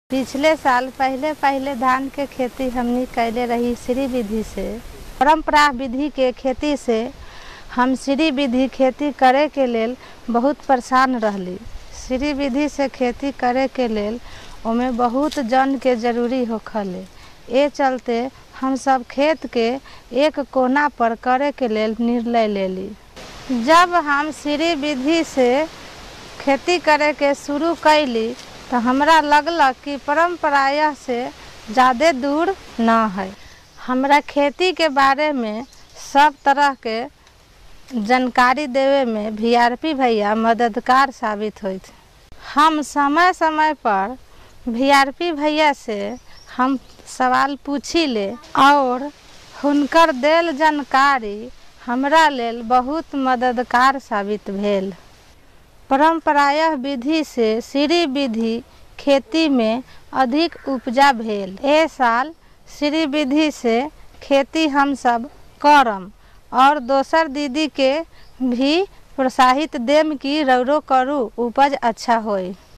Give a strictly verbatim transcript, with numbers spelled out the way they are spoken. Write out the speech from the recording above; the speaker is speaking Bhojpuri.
पिछले साल पहले पहले धान के खेती हमनी कैले रही श्री विधि से। परंपरा विधि के खेती से हम श्री विधि खेती करे के लेल बहुत परेशान रहली। श्री विधि से खेती करे के लेल ओमे बहुत जन के जरूरी होखले। ए चलते हम सब खेत के एक कोना पर करे के लेल निर्णय लेली। जब हम श्री विधि से खेती करे के शुरू कैली तो हमरा लगला कि परंपरा से ज़्यादा दूर ना है। हमरा खेती के बारे में सब तरह के जानकारी देवे में वी आर पी भैया मददगार साबित हुई। हम समय समय पर वी आर पी भैया से हम सवाल पूछी ले और हुनकर देल जानकारी हमरा लेल बहुत मददगार साबित भेल। परंपरा विधि से श्री विधि खेती में अधिक उपजा भेल। ए साल श्री विधि से खेती हम सब करम और दोसर दीदी के भी प्रोत्साहित देम कि रौरो करू, उपज अच्छा होई।